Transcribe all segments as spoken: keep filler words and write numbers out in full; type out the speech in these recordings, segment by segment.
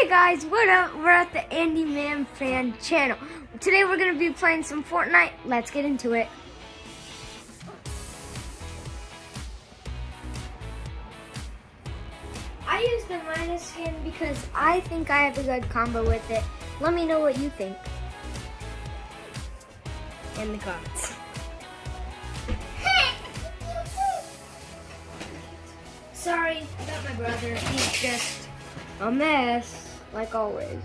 Hey guys, what up? We're at the Andy Man Fan channel. Today we're going to be playing some Fortnite. Let's get into it. I use the minus skin because I think I have a good combo with it. Let me know what you think in the comments. Sorry about my brother. He's just a mess, like always.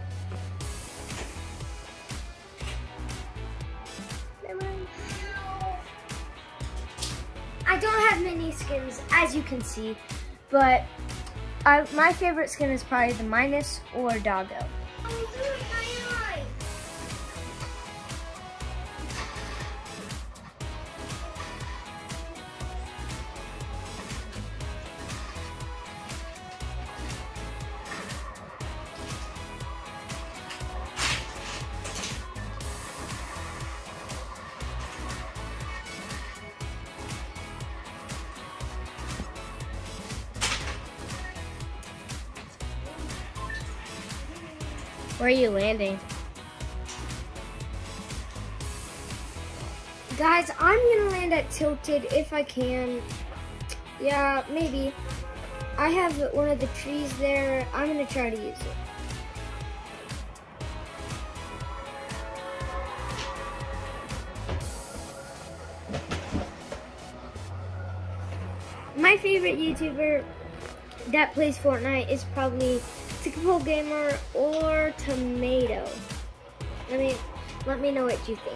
I don't have many skins, as you can see, but I, my favorite skin is probably the minus or doggo. Where are you landing? Guys, I'm gonna land at Tilted if I can. Yeah, maybe. I have one of the trees there. I'm gonna try to use it. My favorite YouTuber that plays Fortnite is probably Typical Gamer or Tomato. Let me let me know what you think.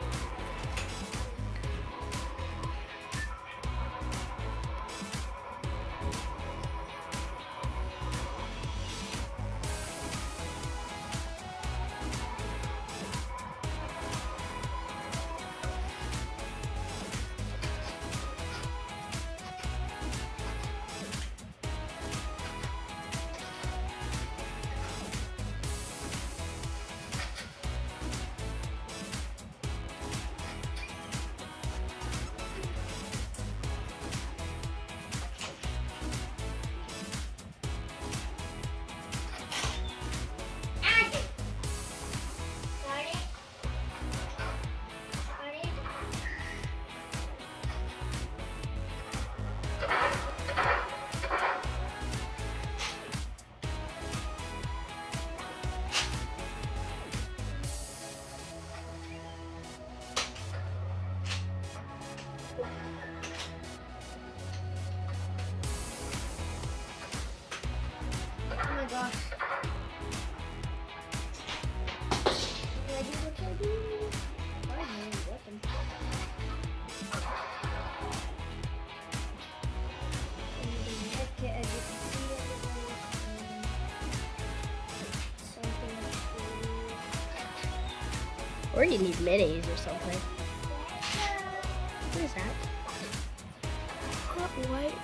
Oh my gosh. Did I do what I do? I have no weapon. Okay, as you can see, everybody, something like Or you need minis or something. What is that? white.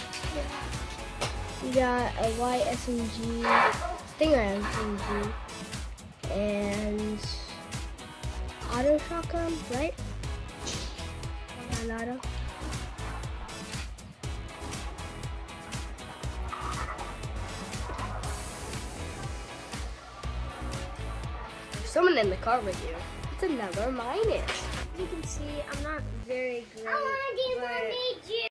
We got a white S M G, Stinger S M G, and auto shotgun, right? An auto. There's someone in the car with you. It's another minus. You can see I'm not very great. I want to